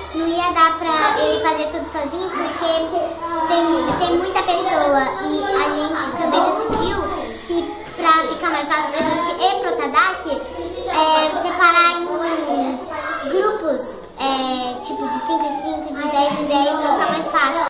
não ia dar pra ele fazer tudo sozinho, porque tem muita pessoa e a gente também decidiu que pra ficar mais fácil pra gente e pro Tadak, separar em grupos, tipo de 5 em 5, de 10 em 10, pra ficar mais fácil.